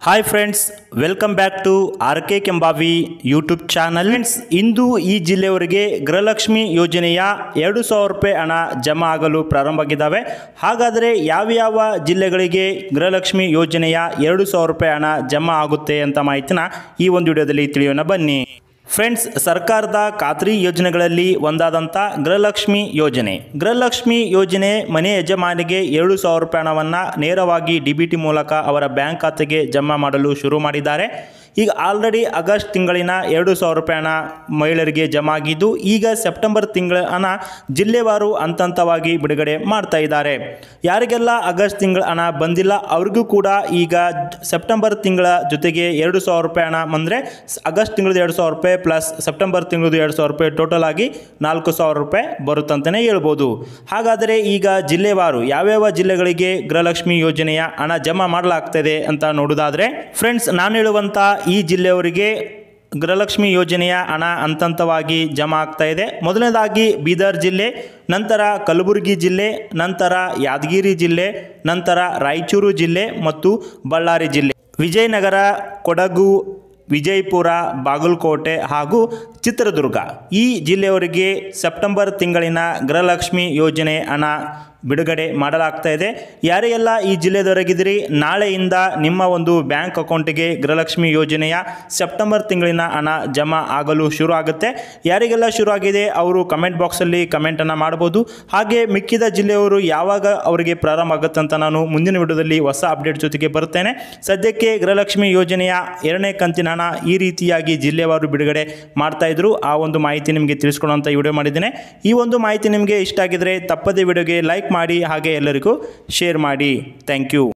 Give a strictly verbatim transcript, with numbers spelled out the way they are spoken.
Hi friends, welcome back to 𝐅𝐾ಕೆಂಬಾವಿ YouTube channel. Friends, ಇಂದು ಈ ಜಿಲ್ಲೆಯವರಿಗೆ ಗೃಹಲಕ್ಷ್ಮಿ ಯೋಜನೆಯ ಎರಡು ಸಾವಿರ ರೂಪಾಯಿ ಹಣ ಜಮಾ ಆಗಲು ಪ್ರಾರಂಭವಾಗಿದ್ದಾವೆ. ಹಾಗಾದರೆ ಯಾವ ಯಾವ ಜಿಲ್ಲೆಗಳಿಗೆ ಗೃಹಲಕ್ಷ್ಮಿ ಯೋಜನೆಯ ಎರಡು ಸಾವಿರ ರೂಪಾಯಿ ಹಣ ಜಮಾ ಆಗುತ್ತೆ ಅಂತ ಮಾಹಿತಿನ ಈ ಒಂದು ವಿಡಿಯೋದಲ್ಲಿ ತಿಳಿಯೋಣ ಬನ್ನಿ. ಫ್ರೆಂಡ್ಸ್, ಸರ್ಕಾರದ ಖಾತ್ರಿ ಯೋಜನೆಗಳಲ್ಲಿ ಒಂದಾದಂಥ ಗೃಹಲಕ್ಷ್ಮಿ ಯೋಜನೆ ಗೃಹಲಕ್ಷ್ಮಿ ಯೋಜನೆ ಮನೆ ಯಜಮಾನಿಗೆ ಎರಡು ಸಾವಿರ ರೂಪಾಯಿ ಹಣವನ್ನು ನೇರವಾಗಿ ಡಿ ಬಿ ಟಿ ಮೂಲಕ ಅವರ ಬ್ಯಾಂಕ್ ಖಾತೆಗೆ ಜಮಾ ಮಾಡಲು ಶುರು ಮಾಡಿದ್ದಾರೆ. ಈಗ ಆಲ್ರೆಡಿ ಆಗಸ್ಟ್ ತಿಂಗಳಿನ ಎರಡು ಸಾವಿರ ರೂಪಾಯಿ ಹಣ ಮಹಿಳೆಯರಿಗೆ ಜಮಾ ಆಗಿದ್ದು, ಈಗ ಸೆಪ್ಟೆಂಬರ್ ತಿಂಗಳ ಹಣ ಜಿಲ್ಲೆವಾರು ಹಂತ ಹಂತವಾಗಿ ಬಿಡುಗಡೆ ಮಾಡ್ತಾ ಇದ್ದಾರೆ. ಯಾರಿಗೆಲ್ಲ ಆಗಸ್ಟ್ ತಿಂಗಳ ಹಣ ಬಂದಿಲ್ಲ ಅವ್ರಿಗೂ ಕೂಡ ಈಗ ಸೆಪ್ಟೆಂಬರ್ ತಿಂಗಳ ಜೊತೆಗೆ ಎರಡು ಸಾವಿರ ರೂಪಾಯಿ ಹಣ ಅಂದರೆ ಆಗಸ್ಟ್ ತಿಂಗಳದ ಎರಡು ಸಾವಿರ ರೂಪಾಯಿ ಪ್ಲಸ್ ಸೆಪ್ಟೆಂಬರ್ ತಿಂಗಳದು ಎರಡು ಸಾವಿರ ರೂಪಾಯಿ ಟೋಟಲ್ ಆಗಿ ನಾಲ್ಕು ಸಾವಿರ ರೂಪಾಯಿ ಬರುತ್ತಂತಲೇ ಹೇಳ್ಬೋದು. ಹಾಗಾದರೆ ಈಗ ಜಿಲ್ಲೆವಾರು ಯಾವ್ಯಾವ ಜಿಲ್ಲೆಗಳಿಗೆ ಗೃಹಲಕ್ಷ್ಮಿ ಯೋಜನೆಯ ಹಣ ಜಮಾ ಮಾಡಲಾಗ್ತದೆ ಅಂತ ನೋಡೋದಾದರೆ, ಫ್ರೆಂಡ್ಸ್, ನಾನು ಹೇಳುವಂಥ ಈ ಜಿಲ್ಲೆಯವರಿಗೆ ಗೃಹಲಕ್ಷ್ಮಿ ಯೋಜನೆಯ ಹಣ ಹಂತ ಹಂತವಾಗಿ ಜಮಾ ಆಗ್ತಾ ಇದೆ. ಮೊದಲನೇದಾಗಿ ಬೀದರ್ ಜಿಲ್ಲೆ, ನಂತರ ಕಲಬುರಗಿ ಜಿಲ್ಲೆ, ನಂತರ ಯಾದಗಿರಿ ಜಿಲ್ಲೆ, ನಂತರ ರಾಯಚೂರು ಜಿಲ್ಲೆ ಮತ್ತು ಬಳ್ಳಾರಿ ಜಿಲ್ಲೆ, ವಿಜಯನಗರ, ಕೊಡಗು, ವಿಜಯಪುರ, ಬಾಗಲಕೋಟೆ ಹಾಗೂ ಚಿತ್ರದುರ್ಗ ಈ ಜಿಲ್ಲೆಯವರಿಗೆ ಸೆಪ್ಟೆಂಬರ್ ತಿಂಗಳಿನ ಗೃಹಲಕ್ಷ್ಮಿ ಯೋಜನೆ ಹಣ ಬಿಡುಗಡೆ ಮಾಡಲಾಗ್ತಾ ಇದೆ. ಯಾರೆಲ್ಲ ಈ ಜಿಲ್ಲೆದವರೆಗಿದ್ದೀರಿ, ನಾಳೆಯಿಂದ ನಿಮ್ಮ ಒಂದು ಬ್ಯಾಂಕ್ ಅಕೌಂಟಿಗೆ ಗೃಹಲಕ್ಷ್ಮಿ ಯೋಜನೆಯ ಸೆಪ್ಟೆಂಬರ್ ತಿಂಗಳಿನ ಹಣ ಜಮಾ ಆಗಲು ಶುರು ಆಗುತ್ತೆ. ಯಾರಿಗೆಲ್ಲ ಶುರು ಆಗಿದೆ ಅವರು ಕಮೆಂಟ್ ಬಾಕ್ಸಲ್ಲಿ ಕಮೆಂಟನ್ನು ಮಾಡ್ಬೋದು. ಹಾಗೆ ಮಿಕ್ಕಿದ ಜಿಲ್ಲೆಯವರು ಯಾವಾಗ ಅವರಿಗೆ ಪ್ರಾರಂಭ ಆಗುತ್ತೆ ಅಂತ ನಾನು ಮುಂದಿನ ವಿಡಿಯೋದಲ್ಲಿ ಹೊಸ ಅಪ್ಡೇಟ್ ಜೊತೆಗೆ ಬರ್ತೇನೆ. ಸದ್ಯಕ್ಕೆ ಗೃಹಲಕ್ಷ್ಮಿ ಯೋಜನೆಯ ಎರಡನೇ ಕಂತಿನ ಹಣ ಈ ರೀತಿಯಾಗಿ ಜಿಲ್ಲೆವಾರು ಬಿಡುಗಡೆ ಮಾಡ್ತಾ ಇದ್ರು. ಆ ಒಂದು ಮಾಹಿತಿ ನಿಮಗೆ ತಿಳಿಸ್ಕೊಡುವಂಥ ವಿಡಿಯೋ ಮಾಡಿದ್ದೇನೆ. ಈ ಒಂದು ಮಾಹಿತಿ ನಿಮಗೆ ಇಷ್ಟ ಆಗಿದ್ರೆ ತಪ್ಪದೇ ವಿಡಿಯೋಗೆ ಲೈಕ್ ಮಾಡಿ, ಹಾಗೆ ಎಲ್ಲರಿಗೂ ಶೇರ್ ಮಾಡಿ. Thank you.